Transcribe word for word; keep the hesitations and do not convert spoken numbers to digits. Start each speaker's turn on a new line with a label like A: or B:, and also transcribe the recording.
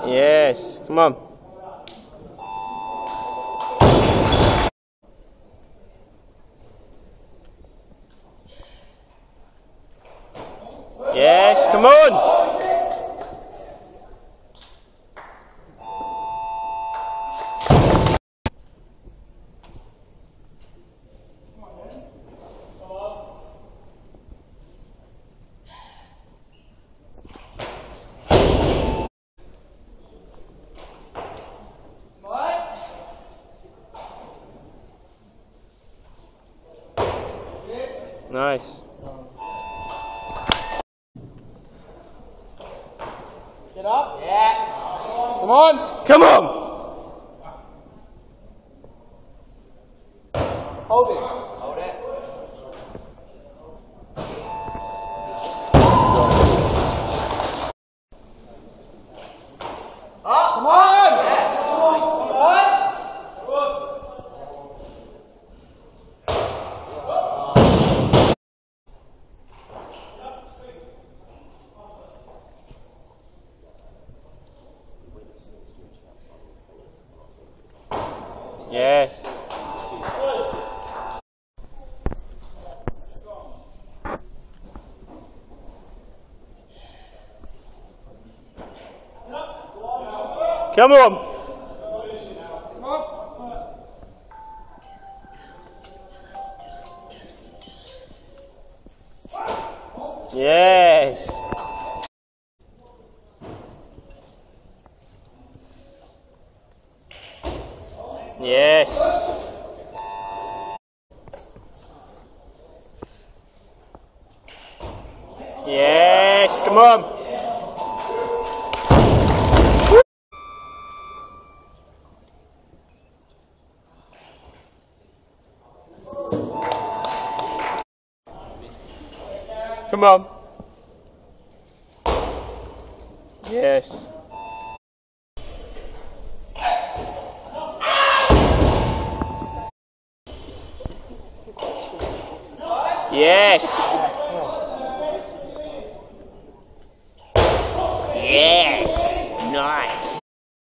A: Yes, come on. Yes, come on. Nice.
B: Get up. Yeah. Come on.
A: Come on.
B: Hold it. Hold it. Up. Come on. Yeah. Come on.
A: Yes. Come on. Yes. Yes. Yes, come on. Come on. Yes. Yes.